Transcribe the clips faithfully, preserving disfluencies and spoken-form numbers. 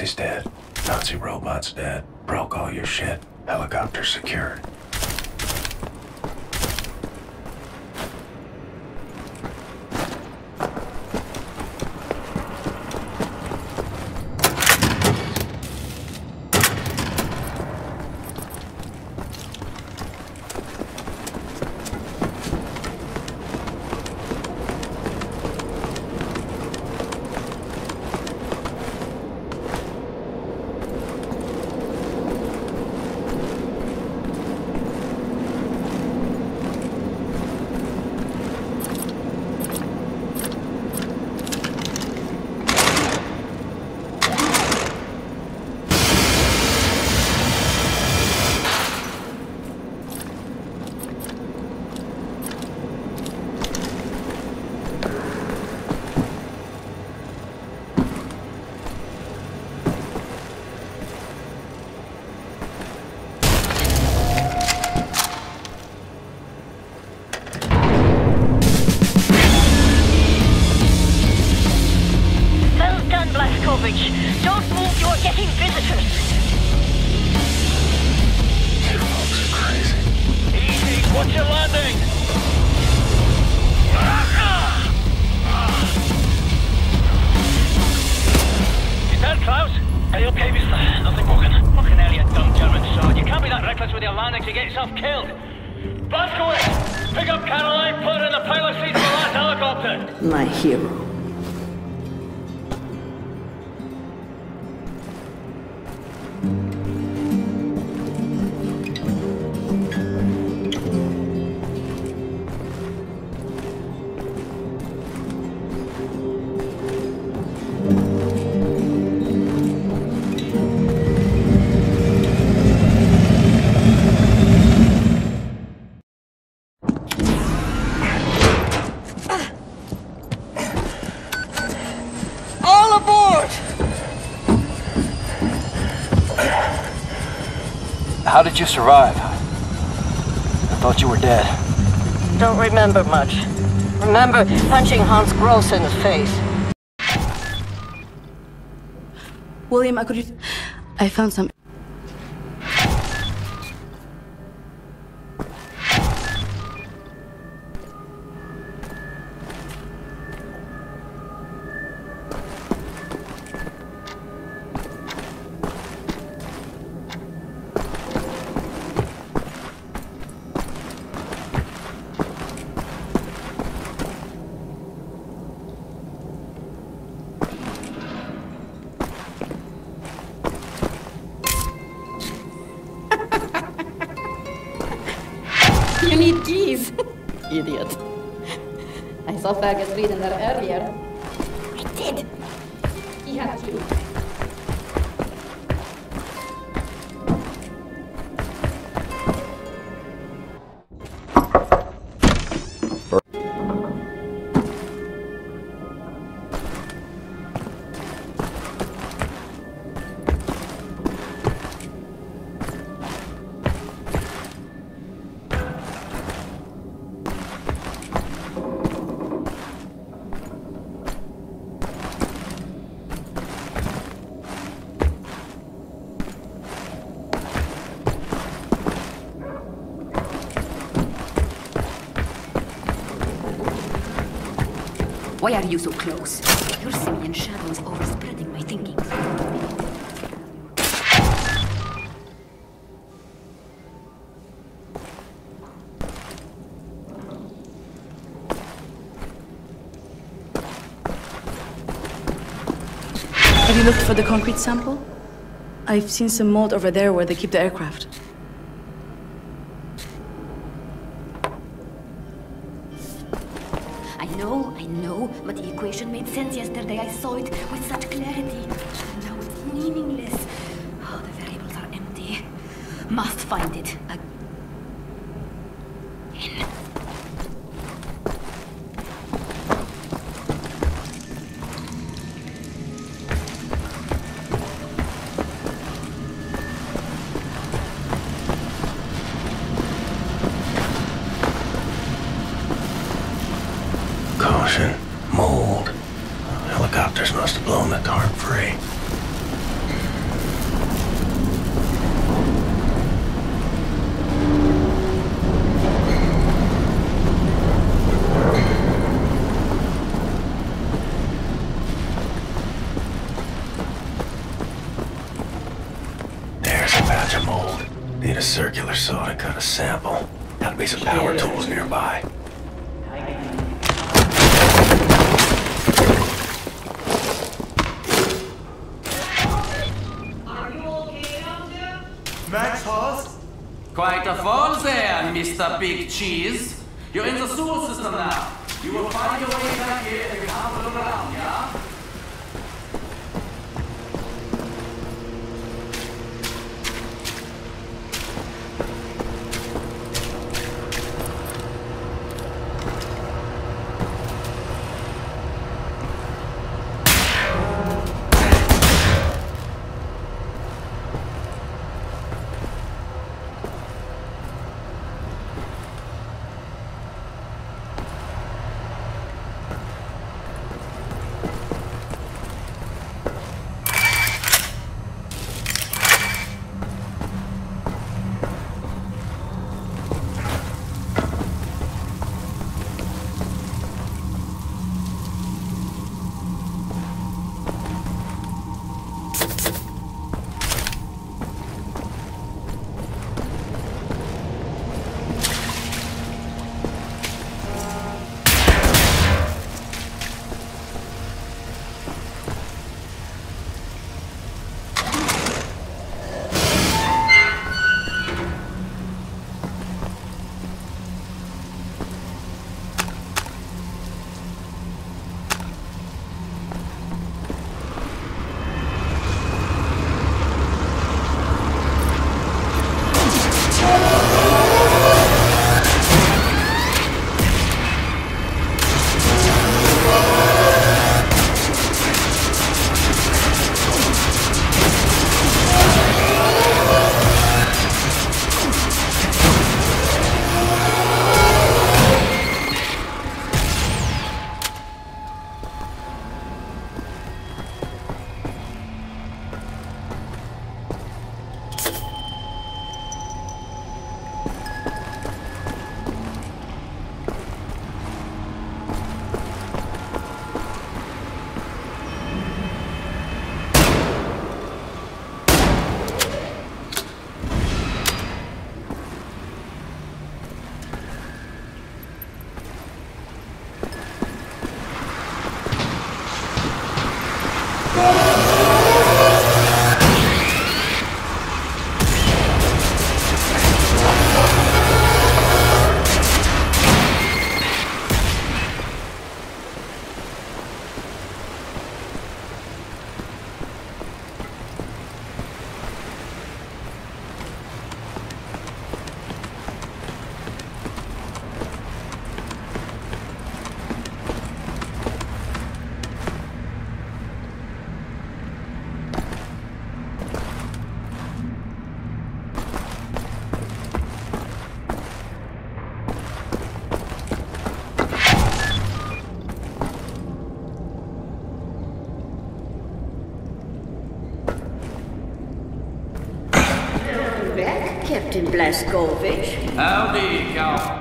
Nazis dead. Nazi robots dead. Broke all your shit. Helicopter secured. Don't move, you're getting visitors. You folks are crazy. Easy, watch your landing. You there, Klaus? Are you okay, mister? Nothing broken. Fucking hell, you dumb German sod. You can't be that reckless with your landings, you get yourself killed. Blazkowicz! Pick up Caroline, put her in the pilot seat of the last helicopter. My hero. How did you survive? I thought you were dead. Don't remember much. Remember punching Hans Gross in the face. William, I could... I found some... You need keys. Idiot. I saw Fergus reading that earlier. I did. He had keys. Why are you so close? Your simian shadow is overspreading my thinking. Have you looked for the concrete sample? I've seen some mold over there where they keep the aircraft. I know, I know, but the equation made sense yesterday. I saw it with such clarity. Now it's meaningless. Oh, the variables are empty. Must find it again. Caution. Mold. Helicopters must have blown the tarp free. circular saw to cut a sample. Gotta be some power tools nearby. Max Haas? Quite a fall there, Mister Big Cheese. You're in the sewer system now. You will find your way back here if you have a look around, yeah? Captain Blazkowicz. Howdy, Cal.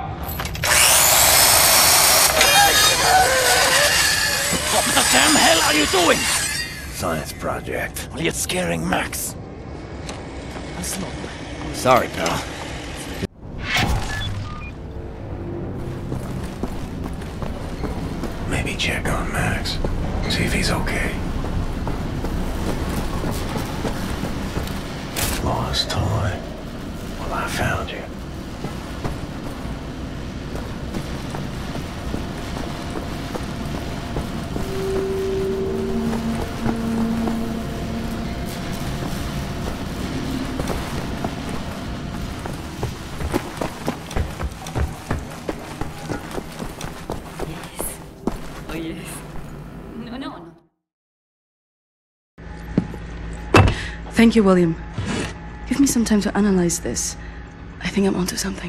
What the damn hell are you doing? Science project. Well, you're scaring Max. Sorry, pal. Maybe check on Max. See if he's okay. Lost toy. Well, I found you. Oh, yes. No, no, no. Thank you, William. Give me some time to analyze this. I think I'm onto something.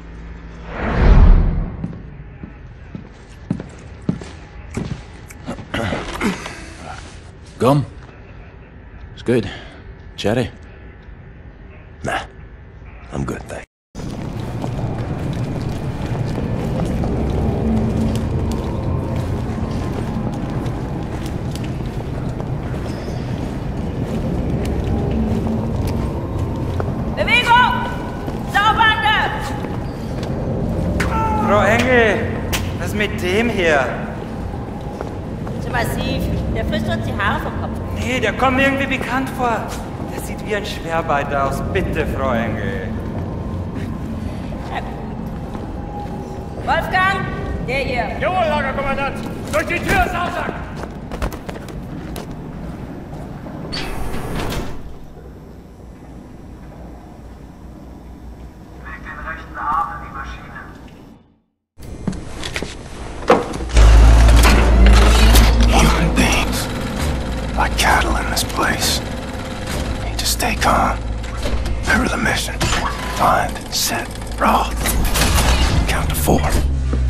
Gum? It's good. Cherry? Nah, I'm good, thanks. Bewegung! dem hier? Zu massiv. Der frisst uns die Haare vom Kopf. Nee, der kommt mir irgendwie bekannt vor. Der sieht wie ein Schwerbeiter aus. Bitte, Frau Engel. Wolfgang, der hier. Jawohl, Lagerkommandant. Durch die Tür, Sausack! Leg den rechten Arm in die Maschine. Human beings. Like cattle in this place. Need to stay calm. Remember the mission. Find, set, Roth. Count to four. Durch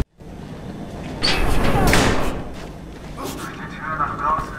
die Tür nach draußen.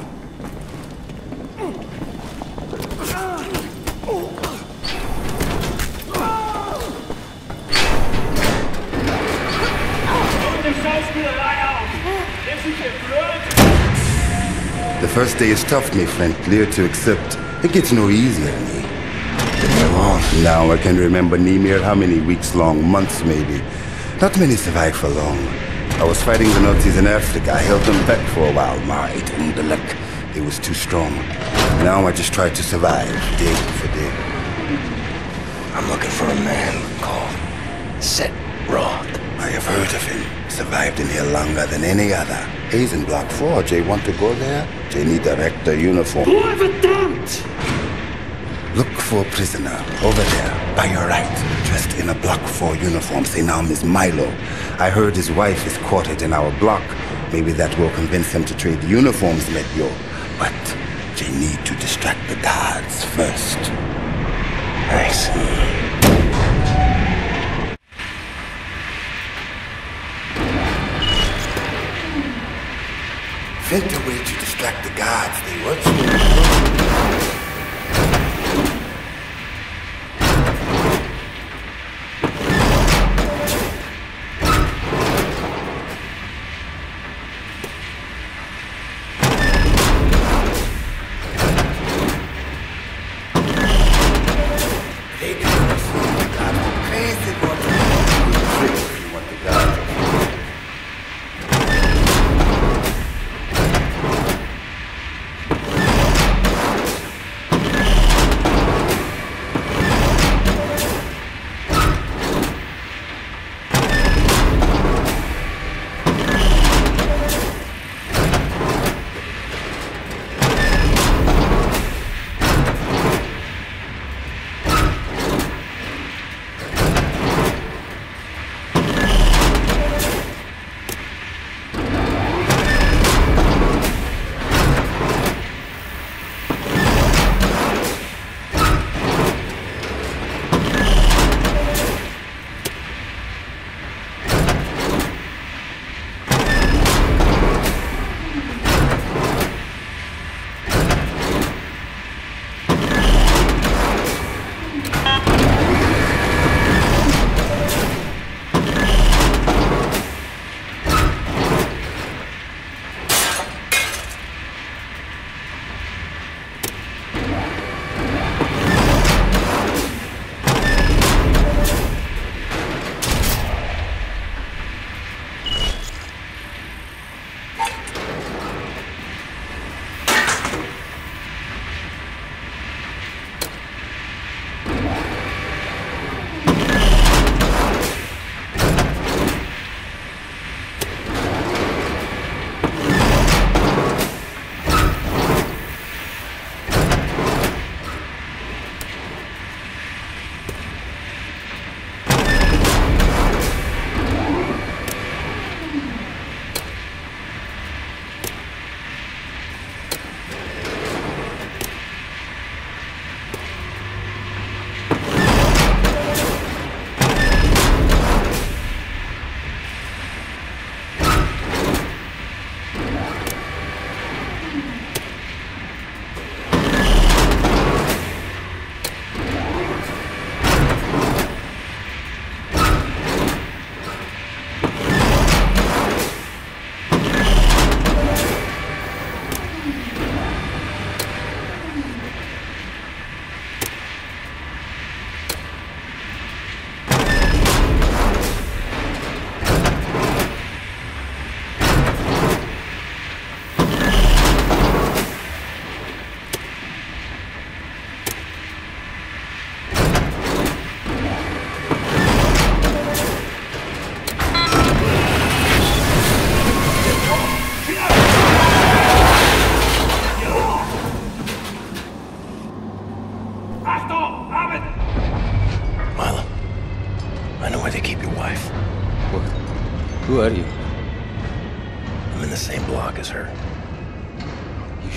The first day is tough, my friend, clear to accept. It gets no easier, me. Now I can remember Nemir how many weeks long, months maybe. Not many survive for long. I was fighting the Nazis in Africa. I held them back for a while, Marit and the luck. It was too strong. Now I just try to survive, day for day. I'm looking for a man called Set Roth. I have heard of him. Survived in here longer than any other. He's in Block four. Jay want to go there? Jay need director uniform. Whoever don't! Look for a prisoner over there, by your right, dressed in a Block four uniform. Say now, Miss Milo. I heard his wife is quartered in our block. Maybe that will convince him to trade the uniforms, let go. But they need to distract the guards first. Thanks. Find a way to distract the guards. They watch you.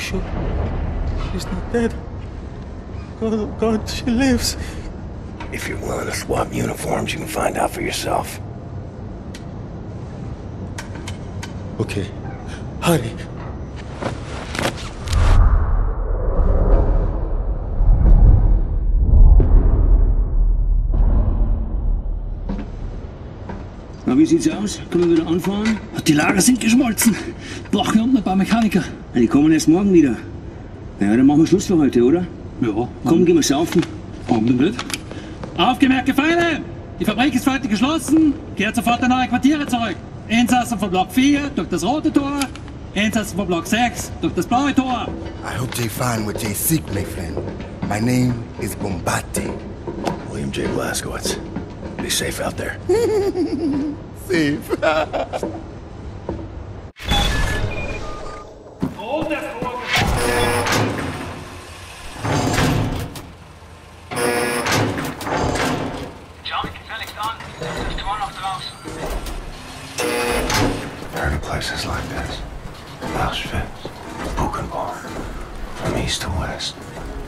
sure? She's not dead. Oh God, she lives. If you're willing to swap uniforms, you can find out for yourself. Okay, hurry. Na, wie sieht's aus? Können wir wieder anfahren? Die Lager sind geschmolzen. Brauchen wir unten ein paar Mechaniker. Ja, die kommen erst morgen wieder. Ja, dann machen wir Schluss für heute, oder? Ja. Komm, gehen wir saufen. Warum denn nicht? Aufgemerkte Feinde! Die Fabrik ist heute geschlossen. Kehrt sofort in eure Quartiere zurück. Insassen von Block vier durch das rote Tor. Insassen von Block sechs durch das blaue Tor. I hope they find what they seek, my friend. My name is Bombate. William J. Blazkowicz. Be safe out there. Safe. Heard of places like this. Auschwitz, Buchenwald, from east to west.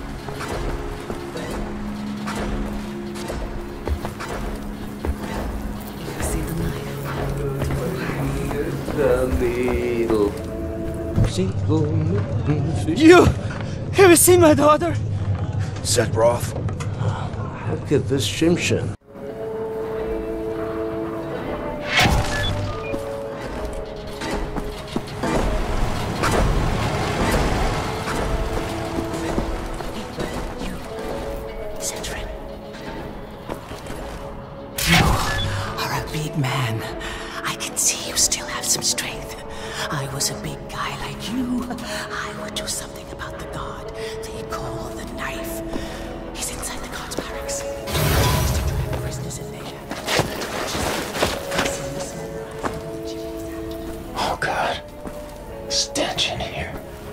The needle. You! Have you seen my daughter? Seth Roth. Look at this Shimshin. Man, I can see you still have some strength. I was a big guy like you. I would do something about the god they call the knife. He's inside the god's barracks. Just to drag prisoners in there. Oh God, stench in here.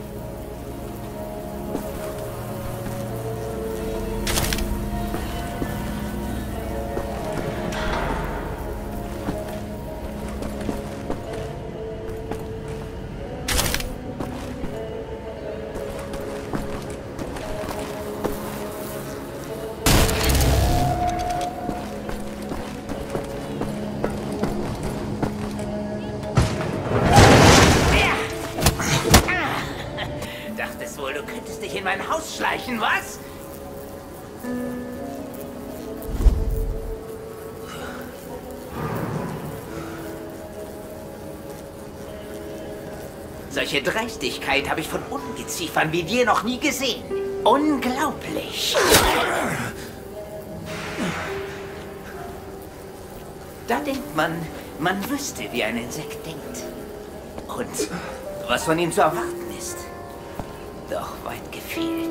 Du könntest dich in mein Haus schleichen, was? Solche Dreistigkeit habe ich von Ungeziefern wie dir noch nie gesehen. Unglaublich. Da denkt man, man wüsste, wie ein Insekt denkt. Und was von ihm zu erwarten ist. Doch weit gefehlt.